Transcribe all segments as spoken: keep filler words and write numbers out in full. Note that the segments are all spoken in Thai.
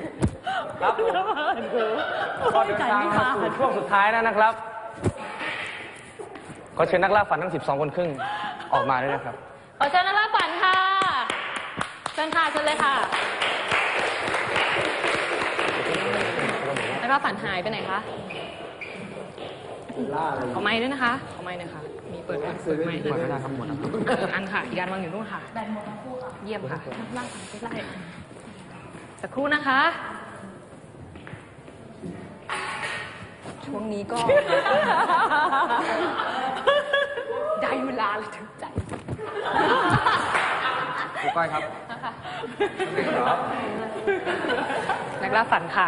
ครับก็เดินทางมาสู่ช่วงสุดท้ายแล้วนะครับขอเชิญนักล่าฝันทั้งสิบสองคนครึ่งออกมาด้วยนะครับขอเชิญนักล่าฝันค่ะเชิญค่ะเชิญเลยค่ะนักล่าฝันหายไปไหนคะขอไม้ด้วยนะคะขอไม้หน่อยค่ะมีเปิดเปิดไม้เลยได้ทั้งหมดอันค่ะอีกอันวางอยู่นู่นค่ะแบตหมดทั้งคู่ค่ะเยี่ยมค่ะนักล่าฝันไปไล่สักครู่นะคะช่วงนี้ก็ได้เวลาเลยถึงใจครูก้อยครับนักล่าฝันค่ะ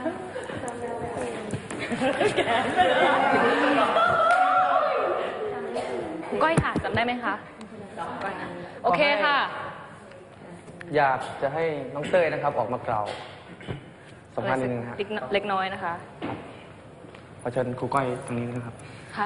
ครูก้อยค่ะจำได้ไหมคะโอเคค่ะอยากจะให้น้องเต้ยนะครับออกมากล่าวสัมภาษณ์นิดนึงครับเล็กน้อยนะคะขอเชิญครูก้อยตรงนี้นะครับค่ะ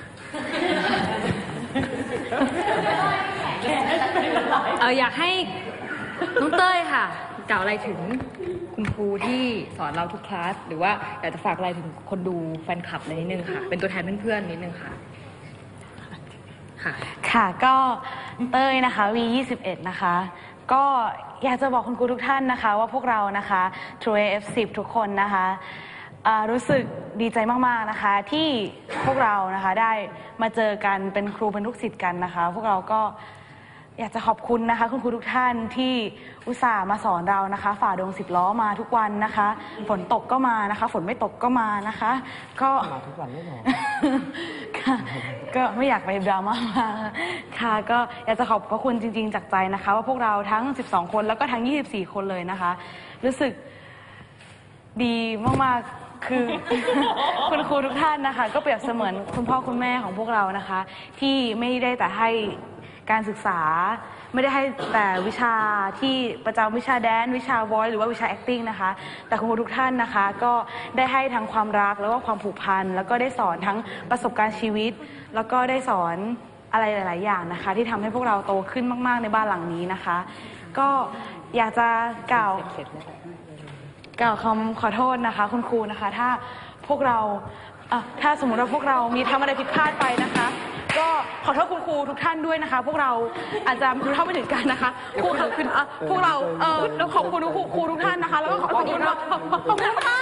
เอออยากให้น้องเต้ยค่ะกล่าวอะไรถึงคุณครูที่สอนเราทุกคลาสหรือว่าอยากจะฝากอะไรถึงคนดูแฟนคลับอะไรนิดนึงค่ะเป็นตัวแทนเพื่อนๆนิดนึงค่ะค่ะค่ะก็เต้ยนะคะ วี ยี่สิบเอ็ด นะคะก็อยากจะบอกคุณครูทุกท่านนะคะว่าพวกเรานะคะ True เอ เอฟ สิบ ทุกคนนะคะรู้สึกดีใจมากๆนะคะที่พวกเรานะคะได้มาเจอกันเป็นครูเป็นลูกศิษย์กันนะคะพวกเราก็อยากจะขอบคุณนะคะคุณครูทุกท่านที่อุตส่าห์มาสอนเรานะคะฝ่าดงสิบล้อมาทุกวันนะคะฝนตกก็มานะคะฝนไม่ตกก็มานะคะก็มาทุกวันไม่หรอค่ะก็ไม่อยากไปดราม่ามาค่ะก็อยากจะขอบพระคุณจริงๆจากใจนะคะว่าพวกเราทั้งสิบสองคนแล้วก็ทั้งยี่สิบสี่คนเลยนะคะรู้สึกดีมากๆคือคุณครูทุกท่านนะคะก็เปรียบเสมือนคุณพ่อคุณแม่ของพวกเรานะคะที่ไม่ได้แต่ให้การศึกษาไม่ได้ให้แต่วิชาที่ประจำวิชาแดนวิชา voice หรือว่าวิชา acting นะคะแต่คุณครูทุกท่านนะคะก็ได้ให้ทั้งความรักแล้วก็ความผูกพันแล้วก็ได้สอนทั้งประสบการณ์ชีวิตแล้วก็ได้สอนอะไรหลายๆอย่างนะคะที่ทำให้พวกเราโตขึ้นมากๆในบ้านหลังนี้นะคะก็อยากจะกล่าวกล่าวคำขอโทษนะคะคุณครูนะคะถ้าพวกเราถ้าสมมติว่าพวกเรามีทำอะไรผิดพลาดไปนะคะก็ขอโทษคุณครูทุกท่านด้วยนะคะพวกเราอาจจะรู้เท่าไม่ถึงกันนะคะครูค่ะคือพวกเราเออแล้วขอบคุณครูครูทุกท่านนะคะแล้วก็ขอบคุณขอบคุณค่ะ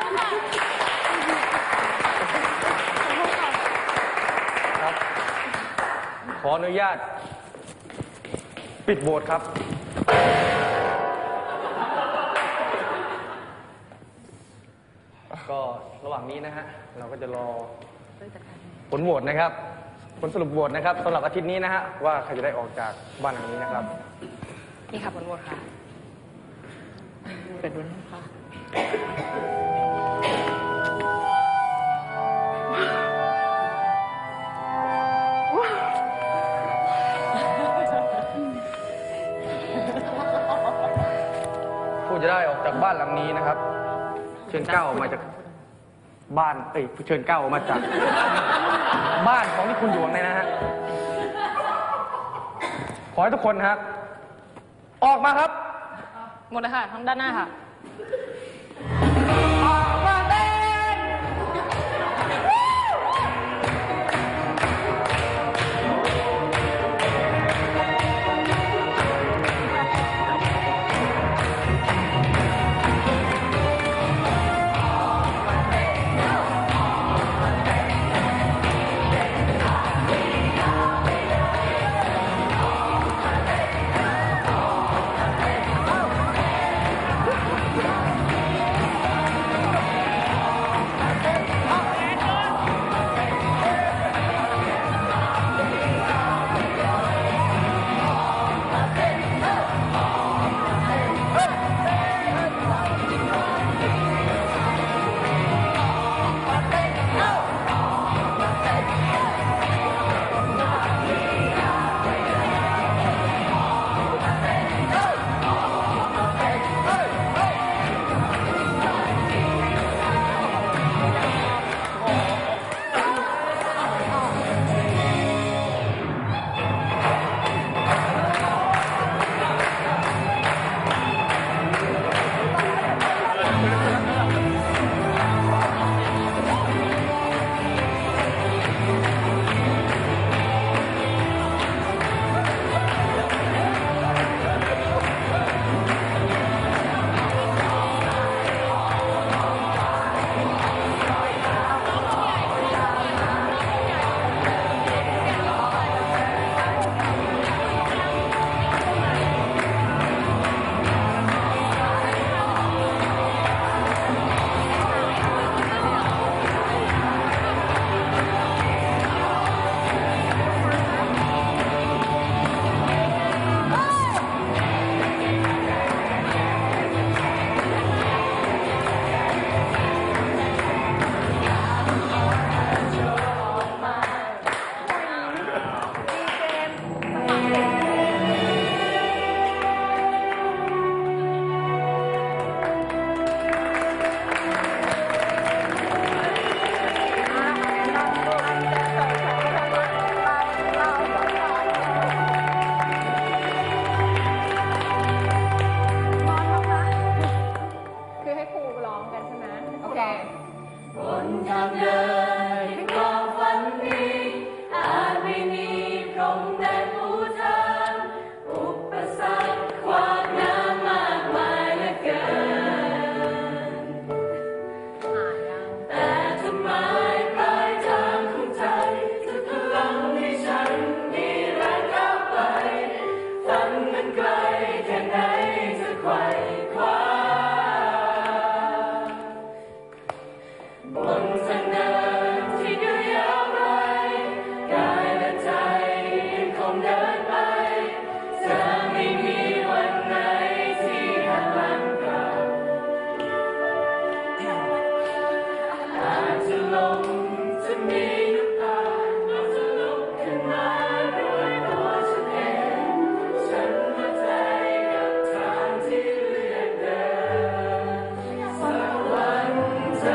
ครับขออนุญาตปิดโหวตครับก็ระหว่างนี้นะฮะเราก็จะรอผลโหวตนะครับผลสรุปโหวตนะครับสำหรับอาทิตย์นี้นะฮะว่าใครจะได้ออกจากบ้านหลังนี้นะครับนี่ค่ะผลโหวตค่ะเปิดดูค่ะผู้จะได้ออกจากบ้านหลังนี้นะครับเชิญก้าวออกมาจากบ้านเอ้ยเชิญก้าวออกมาจากบ้านของที่คุณหลวงเนี่ยนะฮะขอให้ทุกคนนะครับออกมาครับหมดเลยค่ะทั้งด้านหน้าค่ะออกมาเต้นเคบนทางเดินแห่งความฝันนี้อาจไม่มีพรมแดนปูทางอุปสรรคขวากหน้ามากมายเหลือเกินแต่ทำไมปลายทางของใจจะพลังให้ฉันมีแรงก้าวไปฝันมันไกลแค่ไหนจะไขว่คว้าบนทางเดินที่ดูยาวไกลกายและใจยังคงเดินไปจะไม่มีวันไหนที่หันหลังกลับอาจจะล้มจะมีน้ำตาอาจจะลุกขึ้นมาด้วยตัวฉันเองฉันมั่นใจกับทางที่เลือกเดินสักวันจะ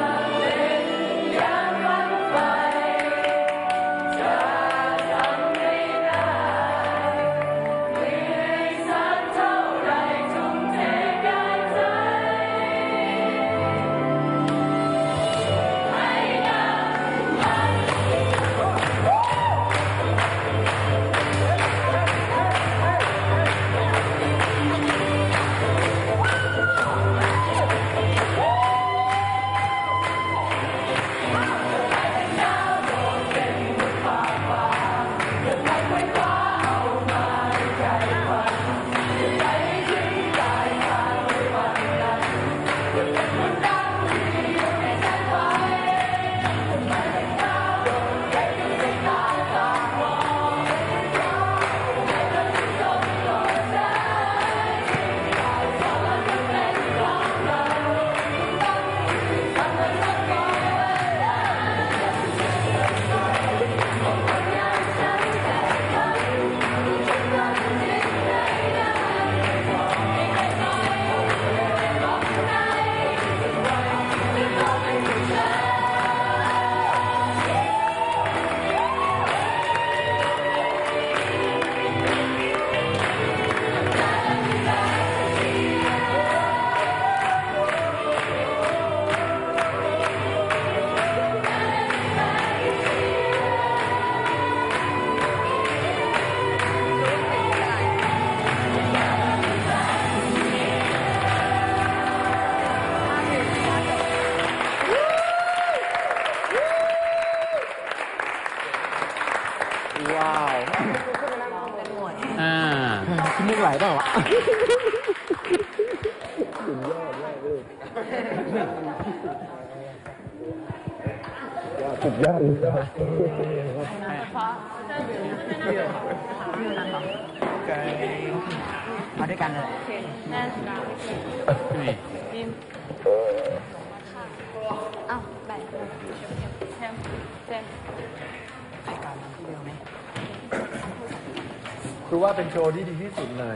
ขี้มูกไหลเปล่าวะสุดยอดเลยมาด้วยกันเลยอ้าวไปแชมป์เจมใครการทำที่เร็วไหมคือว่าเป็นโชว์ที่ดีที่สุดเลย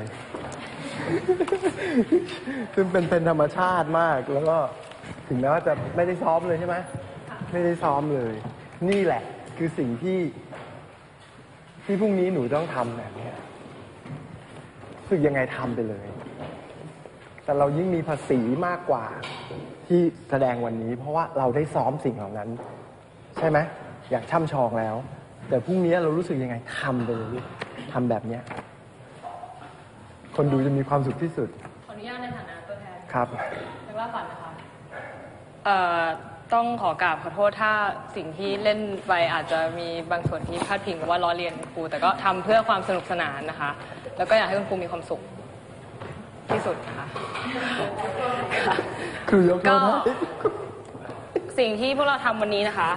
ซึ่งเป็นเป็นธรรมชาติมาก แล้วก็ถึงแม้ว่าจะไม่ได้ซ้อมเลยใช่ไหม ไม่ได้ซ้อมเลย นี่แหละคือสิ่งที่ ที่พรุ่งนี้หนูต้องทำแบบนี้รู้สึกยังไงทำไปเลย แต่เรายิ่งมีภาษีมากกว่าที่แสดงวันนี้ เพราะว่าเราได้ซ้อมสิ่งเหล่านั้น ใช่ไหมอยากช่ำชองแล้ว แต่พรุ่งนี้เรารู้สึกยังไงทำไปเลยทำแบบเนี้ยคนดูจะมีความสุขที่สุดขออนุญาตในฐานะตัวแทนครับไม่ว่าฝันนะคะเอ่อต้องขอกราบขอโทษถ้าสิ่งที่เล่นไปอาจจะมีบางส่วนที่พาดพิงหรือว่าล้อเลียนคุณครูแต่ก็ทำเพื่อความสนุกสนานนะคะ แล้วก็อยากให้คุณครูมีความสุขที่สุดนะคะค่ะคือยกโทก็ษให้สิ่งที่พวกเราทำวันนี้นะคะ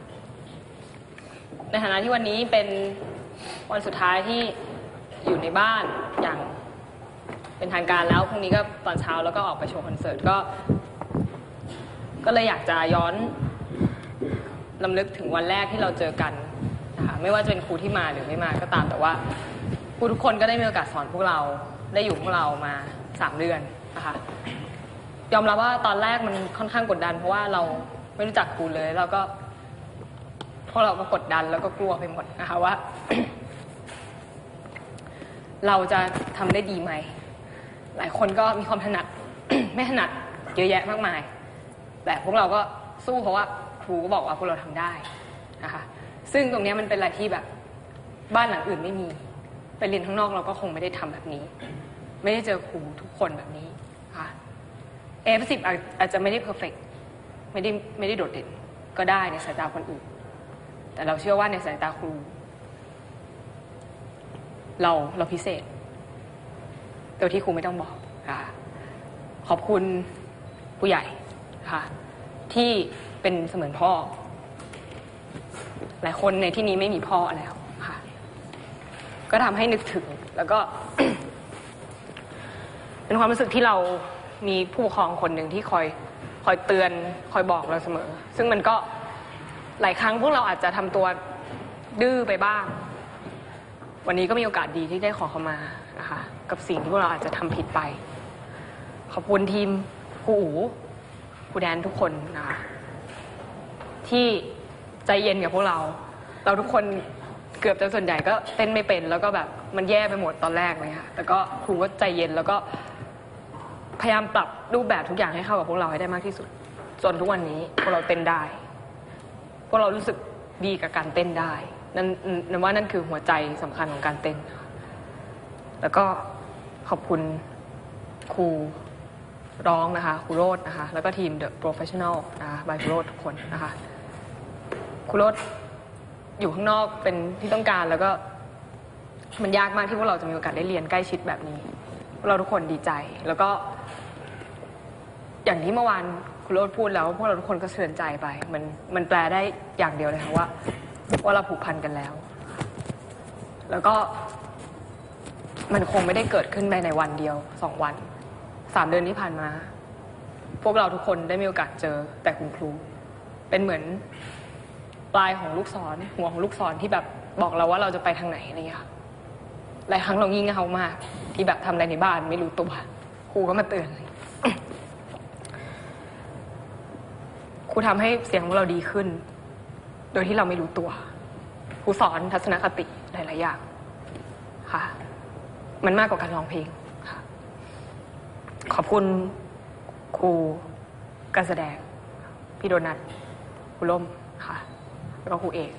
ในฐานะที่วันนี้เป็นวันสุดท้ายที่อยู่ในบ้านอย่างเป็นทางการแล้วพรุ่งนี้ก็ตอนเช้าแล้วก็ออกไปโชว์คอนเสิร์ตก็ก็เลยอยากจะย้อนลำลึกถึงวันแรกที่เราเจอกันนะคะไม่ว่าจะเป็นครูที่มาหรือไม่มาก็ตามแต่ว่าครูทุกคนก็ได้มีโอกาสสอนพวกเราได้อยู่พวกเรามาสามเดือนนะคะยอมรับว่าตอนแรกมันค่อนข้างกดดันเพราะว่าเราไม่รู้จักครูเลยเราก็พวกเราก็กดดันแล้วก็กลัวไปหมดนะคะว่า เราจะทำได้ดีไหมหลายคนก็มีความถนัด ไม่ถนัดเยอะแยะมากมายแต่พวกเราก็สู้เพราะว่าครูก็บอกว่าพวกเราทำได้นะคะซึ่งตรงนี้มันเป็นอะไรที่แบบบ้านหลังอื่นไม่มีไปเรียนข้างนอกเราก็คงไม่ได้ทำแบบนี้ไม่ได้เจอครูทุกคนแบบนี้ค่ะ เอ เอฟ สิบ อาจจะไม่ได้เพอร์เฟกต์ไม่ได้ไม่ได้โดดเด่นก็ได้ในสายตาคนอื่นแต่เราเชื่อว่าในสายตาครูเราเราพิเศษโดยที่ครูไม่ต้องบอกค่ะขอบคุณผู้ใหญ่ค่ะที่เป็นเสมือนพ่อหลายคนในที่นี้ไม่มีพ่อแล้วค่ะก็ทำให้นึกถึงแล้วก็ เป็นความรู้สึกที่เรามีผู้ปกครองคนหนึ่งที่คอยคอยเตือนคอยบอกเราเสมอซึ่งมันก็หลายครั้งพวกเราอาจจะทำตัวดื้อไปบ้างวันนี้ก็มีโอกาสดีที่ได้ขอเข้ามานะคะกับสิ่งที่พวกเราอาจจะทำผิดไปขอบคุณทีมครูอู๋ครูแดนทุกคนนะคะที่ใจเย็นกับพวกเราเราทุกคนเกือบจะส่วนใหญ่ก็เต้นไม่เป็นแล้วก็แบบมันแย่ไปหมดตอนแรกเลยค่ะแต่ก็ครูก็ใจเย็นแล้วก็พยายามปรับรูปแบบทุกอย่างให้เข้ากับพวกเราให้ได้มากที่สุดจนทุกวันนี้พวกเราเต้นได้พวกเรารู้สึกดีกับการเต้นได้นั่นนั่นว่านั่นคือหัวใจสำคัญของการเต้นแล้วก็ขอบคุณครูร้องนะคะครูโรจน์นะคะแล้วก็ทีม The Professional นะคะบายครูโรจน์ทุกคนนะคะครูโรจน์อยู่ข้างนอกเป็นที่ต้องการแล้วก็มันยากมากที่พวกเราจะมีโอกาสได้เรียนใกล้ชิดแบบนี้พวกเราทุกคนดีใจแล้วก็อย่างที่เมื่อวานครูโรจน์พูดแล้วพวกเราทุกคนก็เสื่อมใจไปมันมันแปลได้อย่างเดียวเลยค่ะว่าว่าเราผูกพันกันแล้วแล้วก็มันคงไม่ได้เกิดขึ้นในในวันเดียวสองวันสามเดือนที่ผ่านมาพวกเราทุกคนได้มีโอกาสเจอแต่คุณครูเป็นเหมือนปลายของลูกศรหัวของลูกศรที่แบบบอกเราว่าเราจะไปทางไหนอะไรอย่างเงี้ยหลายครั้งเรางี่เง่ามากที่แบบทำอะไรในบ้านไม่รู้ตัวครูก็มาเตือนครูทำให้เสียงของเราดีขึ้นโดยที่เราไม่รู้ตัวครูสอนทัศนคติหลายๆอย่างค่ะมันมากกว่าการร้องเพลงค่ะขอบคุณครูการแสดงพี่โดนัทครูล่มค่ะแล้วก็ครูเอก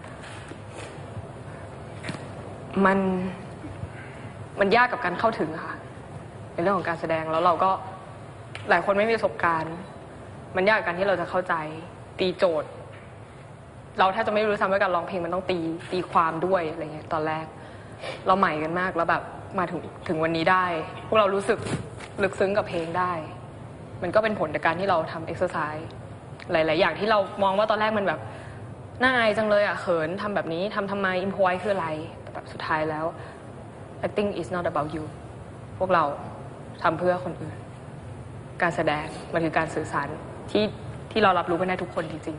มันมันยากกับการเข้าถึงค่ะในเรื่องของการแสดงแล้วเราก็หลายคนไม่มีประสบการณ์มันยากกับการที่เราจะเข้าใจตีโจทย์เราแทบจะไม่รู้ซ้ำว่าการร้องเพลงมันต้องตีตีความด้วยอะไรเงี้ยตอนแรกเราใหม่กันมากแล้วแบบมาถึงถึงวันนี้ได้พวกเรารู้สึกลึกซึ้งกับเพลงได้มันก็เป็นผลจากการที่เราทำเอ็กซ์เซอร์ไซส์หลายๆอย่างที่เรามองว่าตอนแรกมันแบบน่าอายจังเลยอ่ะเขินทำแบบนี้ทำทำไมอิมพอไวคืออะไรแต่แบบสุดท้ายแล้ว acting is not about you พวกเราทำเพื่อคนอื่นการแสดงมันคือการสื่อสารที่ที่เรารับรู้กันได้ทุกคนจริง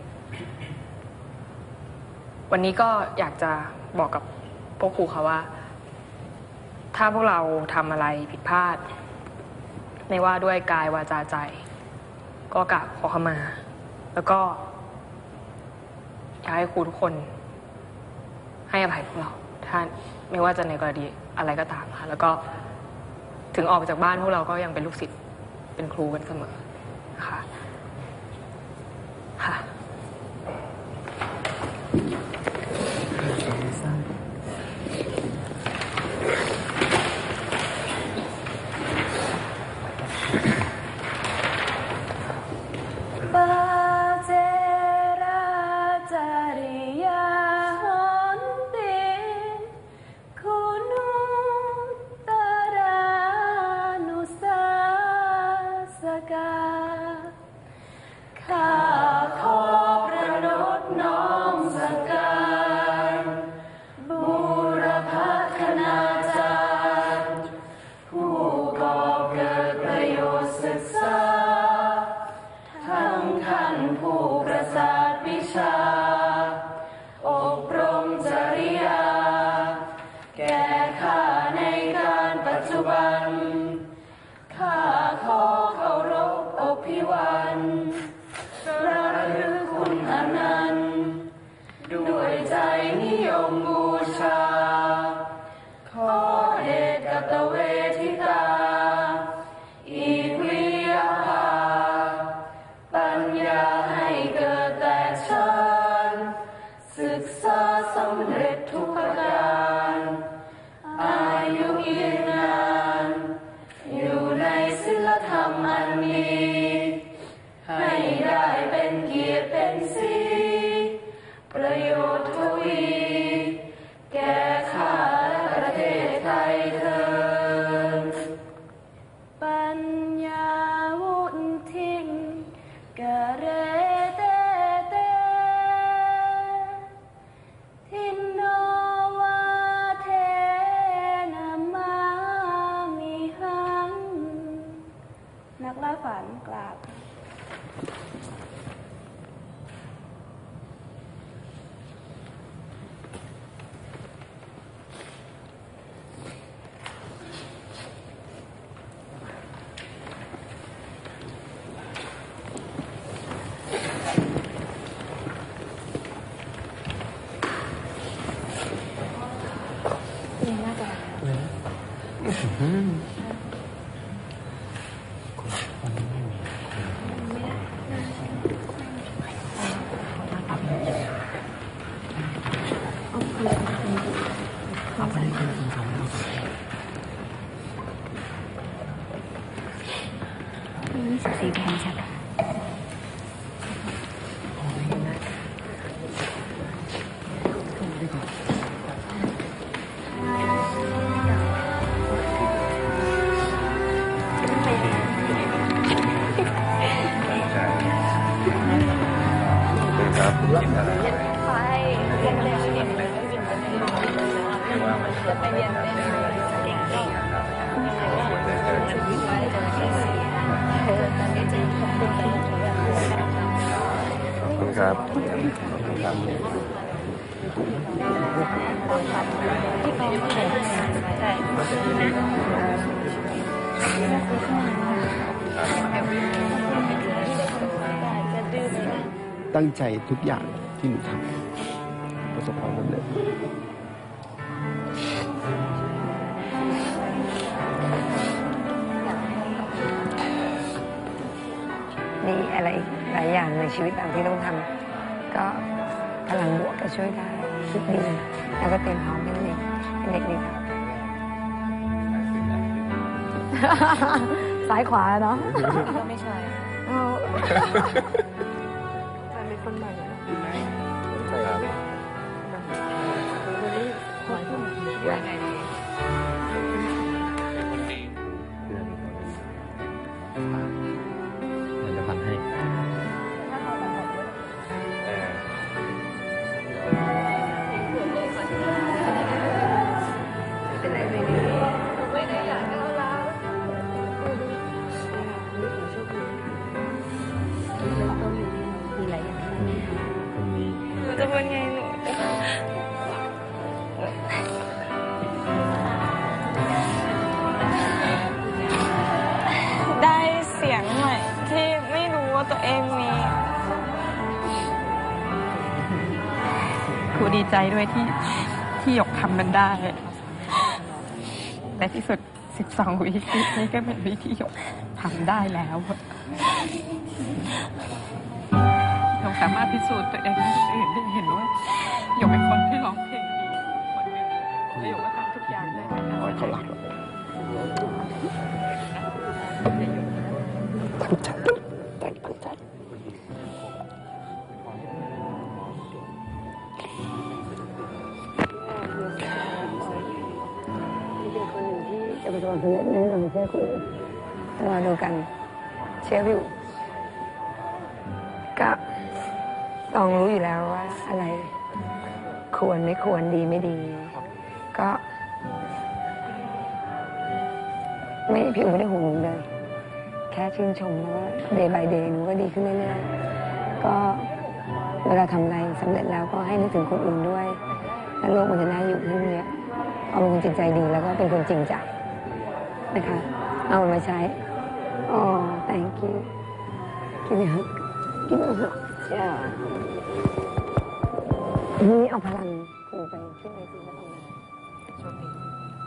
ๆวันนี้ก็อยากจะบอกกับพวกครูค่ะว่าถ้าพวกเราทำอะไรผิดพลาดไม่ว่าด้วยกายวาจาใจก็กราบขอขมาแล้วก็อยากให้ครูทุกคนให้อภัยพวกเราท่านไม่ว่าจะในกรณีอะไรก็ตามค่ะแล้วก็ถึงออกจากบ้านพวกเราก็ยังเป็นลูกศิษย์เป็นครูกันเสมอค่ะค่ะปัญญาษณ์สีแดงใช่ไหมครับ ตั้งใจทุกอย่างที่หนูทำประสบความสำเร็จมีอะไรหลายอย่างในชีวิตเราที่ต้องทำก็พลังบวกก็ช่วยได้คิดดีแล้วก็เตรียมพร้อมเป็นเด็กเป็นเด็กดีครับ ซ้ายขวาเนาะก็ไม่ใช่มันเป็นคนใหม่ยังไงดีมันจะพันให้เป็นไรไม่ดีไม่ได้อยากให้เราลามีหลายอย่างที่หนูจะเป็นไงหนูได้เสียงใหม่ที่ไม่รู้ว่าตัวเองมีครูดีใจด้วยที่ที่หยกทำมันได้ในที่สุดสิบสองวิธีนี้ก็เป็นวิธีหยกทำได้แล้วหยกสามารถพิสูจน์ตัวเองให้คนอื่นได้เห็นว่าหยกเป็นคนที่ร้องเพลงดีคนหนึ่งและหยกก็ทำทุกอย่างได้นะคะเขาหลักตั้งใจตั้งใจเป็นคนหนึ่งที่จะประสบความสำเร็จแน่นอนเชื่อคุณต้องรอดูกันเชื่ออยู่ก็ต้องรู้อยู่แล้วว่าอะไรควรไม่ควรดีไม่ดี ก็ไม่พี่อูไม่ได้ห่วงเลย แค่ชื่นชมแล้วว่า day by day หนูก็ดีขึ้นเรื่อยๆก็เวลาทำอะไรสำเร็จแล้วก็ให้นึกถึงคนอื่นด้วยแล้วโลกมันจะน่าอยู่ขึ้นเยอะเอาเป็นคนจริงใจดีแล้วก็เป็นคนจริงใจนะคะเอามาใช้อ๋อ thank you กินเยอะกินเยอะใช่นี่เอาพลังคุณไปขึ้นไปสู่แล้วโชคดี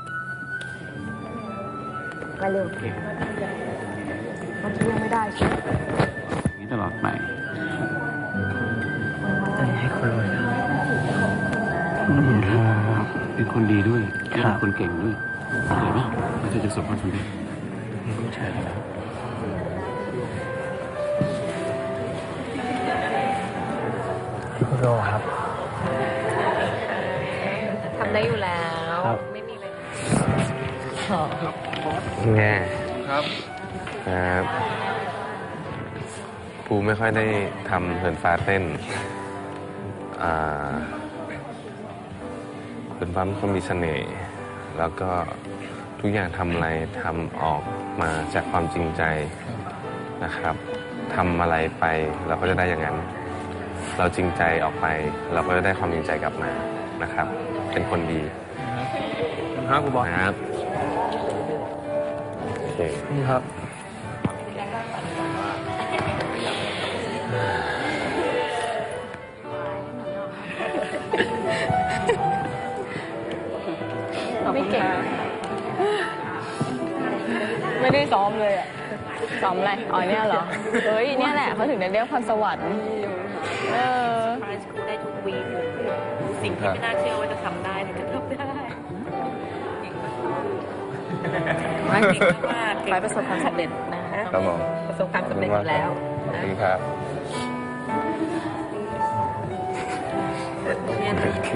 ไปเร็วเมื่อกี้ยังไม่ได้ใช่ไหมนี้ตลอดไปให้คนรวยนะเป็นคนดีด้วยเป็นคนเก่งด้วยเข้าใจไหมเราจะประสบความสำเร็จใช่ครับพี่โรครับทำได้อยู่แล้วครับไม่มีอะไรแง่ครับครับภูไม่ค่อยได้ทำเหินฟ้าเต้นอ่าเหินฟ้ามันก็มีเสน่ห์แล้วก็ทุกอย่างทำอะไรทำออกมาจากความจริงใจนะครับทำอะไรไปเราก็จะได้อย่างนั้น เราจริงใจออกไปเราก็จะได้ความจริงใจกลับมานะครับ เป็นคนดีครับกูบอกนะครับโอเคนี่ครับไม่เก่ง ไม่ได้ซ้อมเลยอะซ้อมอะไร อ๋อเนี่ยเหรอ เฮ้ยเนี่ยแหละเขาถึงได้เรียกพรสวรรค์เออได้ทุกวีสิ่งที่ไม่น่าเชื่อว่าจะทำได้มันจะทำได้ไม่เก่งมากไปประสบความสำเร็จนะคะครับผมประสบความสำเร็จอยู่แล้วขอบคุณครับเนี่ยโอเค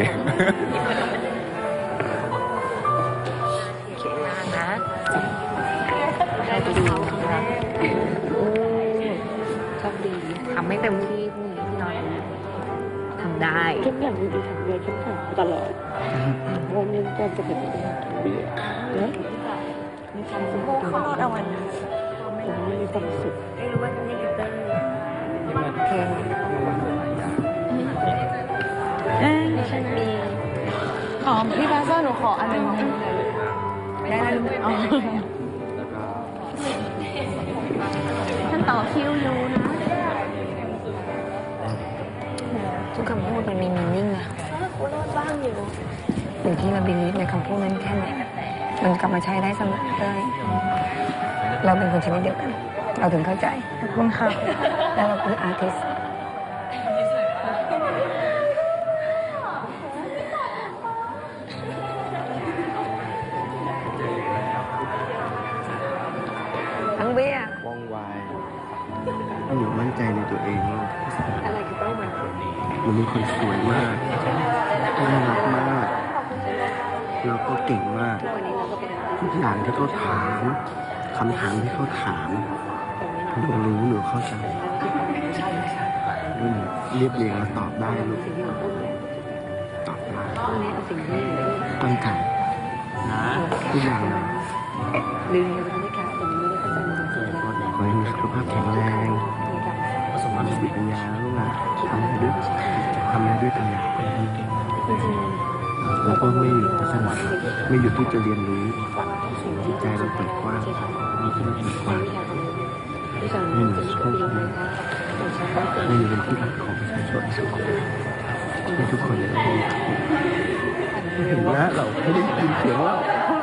เขียนนานนะให้ไปดูนะโชคดีทำให้เต็มที่พรุ่งนี้พี่นอนทำได้ทุกอย่างดีๆทำเลยทุกอย่างตลอดวันนี้ก็จะเป็นอย่างนี้นะมีความสุขเขานอนเอาไว้ผมมีความสุขไม่รู้ว่าจะให้ยูเตอร์เพลงดิฉันมีอ๋อพี่บาซ่าหนูขออันหนึงได้แล้วลูกอ๋อท่านต่อคิวอยู่นะทุกคำพูดมันมีมีนิ่งอะอยู่ที่เราบิลีฟในคำพูดนั้นแค่ไหนมันกลับมาใช้ได้เสมอเลยเราเป็นคนชนิดเดียวกัน เราถึงเข้าใจขอบคุณค่ะแล้วเราคืออาร์ติสต์ทั้งเบี้ยว่องไวหนูมั่นใจในตัวเองมากอะไรคือเป้าหมายหนูเป็นคนสวยมากน่ารักมากแล้วก็เก่งมาก ทุกอย่างที่เขาถามคำถามที่เขาถามหนูรู้หนูเข้าใจหนูเรียบเรียงแล้วตอบได้ลูกตอบได้ตั้งใจนะทุกอย่างเลยลืมเลยไม่ได้ค่ะแต่ไม่ได้เข้าใจมันจริงๆแล้วขอให้มีสุขภาพแข็งแรงประสบความสำเร็จปัญญาแล้วลูกนะทำอะไรด้วยทำอะไรด้วยปัญญาแล้วก็ไม่หยุดพัฒนาไม่หยุดที่จะเรียนรู้จิตใจเราเปิดกว้างมีที่เราเปิดกว้างให้หนูโชคดีให้หนูเป็นที่รักของประชาชนให้ทุกคนได้ดีถึงนะเราไม่ได้ยินเสียงเรา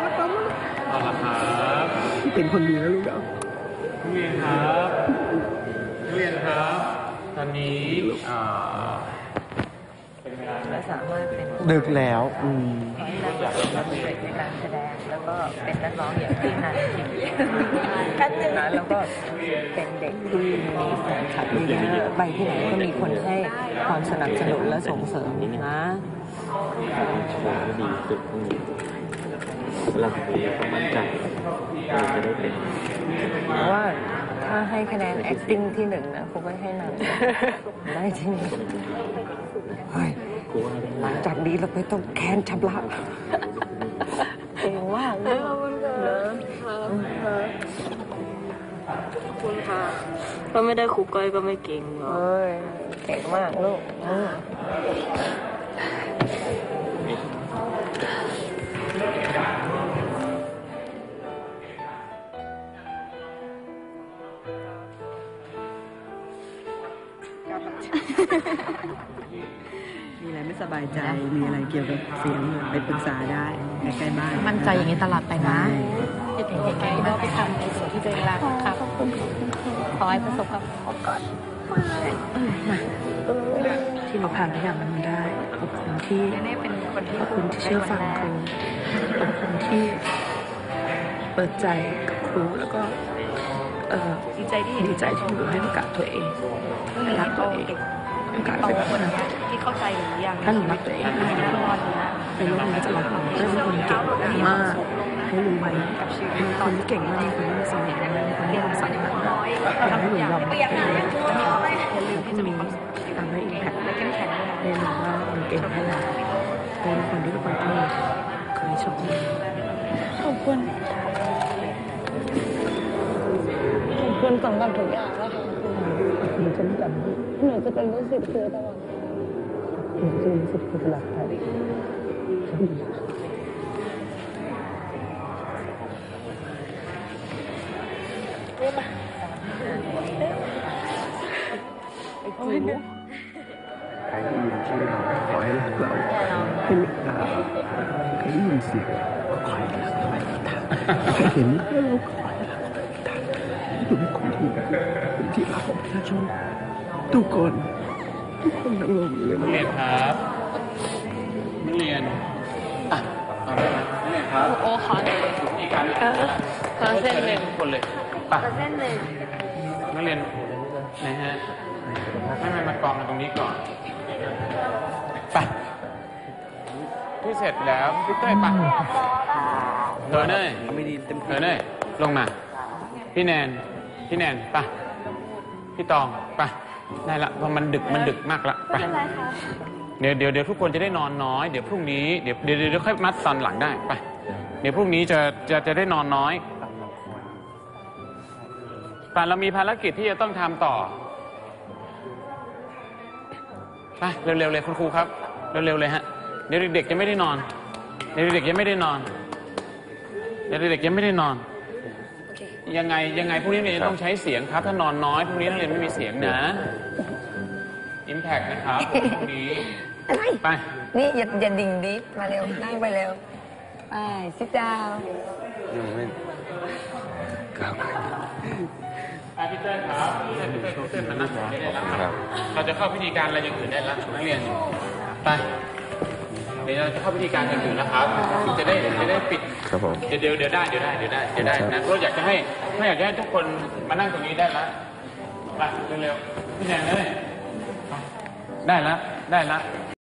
ที่เป็นคนดีนะลูกเราเรียนครับเรียนครับ ตอนนี้อ่าเป็นเวลาและสามารถเป็นดึกแล้วอืมขอให้นักแบบรับเสร็จในการแสดงแล้วก็เป็นนักร้องอย่างที่นายคิดนะแล้วก็เป็นเด็กที่มีแฟนคลับเยอะๆไปที่ไหนก็มีคนให้ความสนับสนุนและส่งเสริมนะโชว์ก็ดีสุดพรุ่งนี้เราถึงเรียนความมั่นใจเราจะได้เป็นเพราะว่าถ้าให้คะแนน acting ที่หนึ่งนะครูก็ให้นำได้ที่หนึ่งเฮ้ยหลังจากนี้เราไม่ต้องแค้นชำระเก่งมากเลยขอบคุณค่ะถ้าไม่ได้ครูก้อยก็ไม่เก่งหรอกเฮ้ยเก่งมากลูกอืมมีอะไรไม่สบายใจ มีอะไรเกี่ยวกับเสียงไปปรึกษาได้ใกล้ๆบ้านมั่นใจอย่างนี้ตลอดไปนะเก่งๆก็ไปทำในสิ่งที่ตัวเองรักครับขอให้ประสบความสำเร็จก่อนที่เราผ่านทุกอย่างมันมาได้ขอบคุณที่นี่เป็นคนที่ขอบคุณที่เชื่อฟังครูขอบคุณที่เปิดใจกับครูแล้วก็เออดีใจที่ดีใจที่หนูให้โอกาสตัวเองรักตัวเองโอกาสเป็นคนที่เข้าใจหรือยังถ้าหนูรักตัวเองในโลกนี้จะรักหนูได้เป็นคนเก่งมากให้รู้ไว้เป็นคนที่เก่งมากเป็นคนที่มีเสน่ห์เป็นคนที่มีสายตาอยากให้หนูยอมอย่าลืมที่จะมีทำให้อิมแพคเรียนรู้ว่าหนูเก่งแค่ไหนเป็นคนที่ทุกคนต้องเคยชมขอบคุณขอบคุณคุณสมบัติทุกอย่างแล้วค่ะหนูจะจำหนูจะเป็นลูกศิษย์ครูตลอดหนูจะเป็นลูกศิษย์ครูตลอดไปใครที่ยินชื่อเราขอให้รักเราให้เมตตาใครที่ยินเสียงก็ขอให้รักเราใครเห็นเราก็ขอให้รักเราอยู่ในคนที่เป็นที่รักของประชาชนทุกคนทุกคนทั้งโลกเลยนักเรียนครับนักเรียนอ่ะเอาเลยนะนักเรียนครับโอ้ขอหนึ่งมีการเออขอเส้นหนึ่งทุกคนเลยไปเส้นหนึ่งนักเรียนนะฮะไม่ไม่มากองกันตรงนี้ก่อนไปที่เสร็จแล้วพี่เต้ยไปเธอเนยเธอเนยลงมาพี่แนนพี่แนนไปพี่ตองไปได้ละเพราะมันดึกมันดึกมากละไปเดี๋ยวเดี๋ยวเดี๋ยวทุกคนจะได้นอนน้อยเดี๋ยวพรุ่งนี้เดี๋ยวเดี๋ยวเดี๋ยวค่อยมัดตอนหลังได้ไปเดี๋ยวพรุ่งนี้จะจะจะได้นอนน้อยป่ะเรามีภารกิจที่จะต้องทำต่อไปเร็วๆเลยคุณครูครับเร็วๆเลยฮะเดี๋ยวเด็กๆจะไม่ได้นอนเดี๋ยวเด็กๆยังไม่ได้นอนเดี๋ยวเด็กๆยังไม่ได้นอนยังไงยังไงพวกนี้เนี่ยจะต้องใช้เสียงครับถ้านอนน้อยพวกนี้นักเรียนไม่มีเสียงนะอิมแพคนะครับพวกนี้อะไรไปนี่อย่าอย่าดิ่งดิมาเร็วนั่งไปเร็วไปซิดาวยังไม่ครับไปพี่เต้ยครับพี่เต้ยพี่เต้ยพี่เต้ยมานั่งตรงนี้ได้แล้วครับเราจะเข้าพิธีการอะไรอย่างอื่นได้แล้วนักเรียนไปเดี๋ยวเราจะเข้าพิธีการอย่างอื่นแล้วครับจะได้จะได้ปิดครับผมเดี๋ยวเดี๋ยวเดี๋ยวได้เดี๋ยวได้เดี๋ยวได้เดี๋ยวได้นะเราอยากจะให้ไม่อยากจะให้ทุกคนมานั่งตรงนี้ได้แล้วไปเร็วๆพี่แนนเลยได้แล้วได้แล้ว